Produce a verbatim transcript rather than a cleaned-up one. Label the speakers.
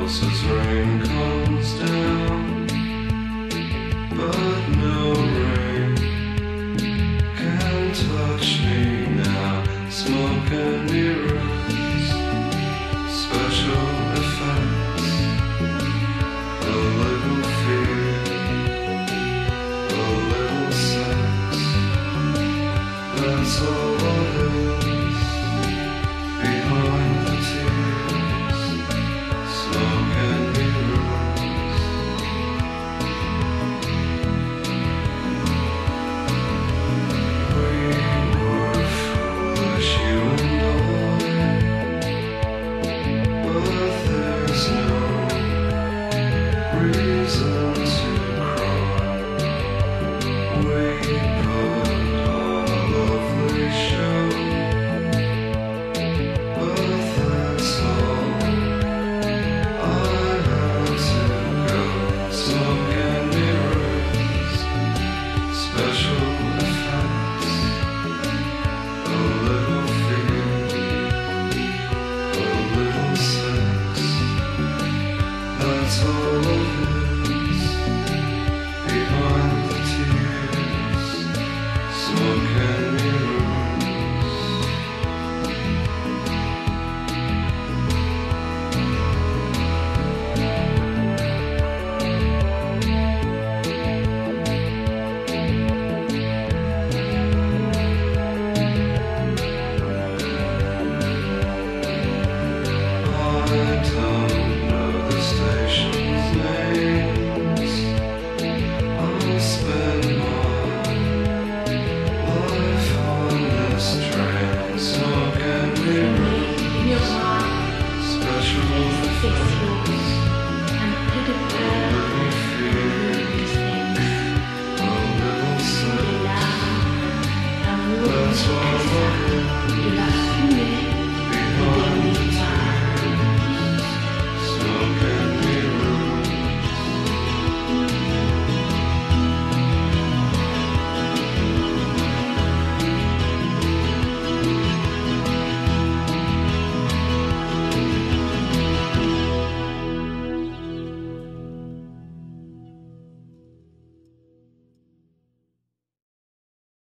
Speaker 1: else as rain comes down, but no rain can touch me now. Smoke and mirrors, special effects, a little fear, a little sex. That's all it is behind the tears. Smoke and mirrors. We were foolish, you and I, but there's no reason to cry. We put on a lovely show, but that's all. I had to go. Smoke and mirrors, special effects, a little fear, a little sex. That's all it is behind the tears. Smoke and mirrors. I don't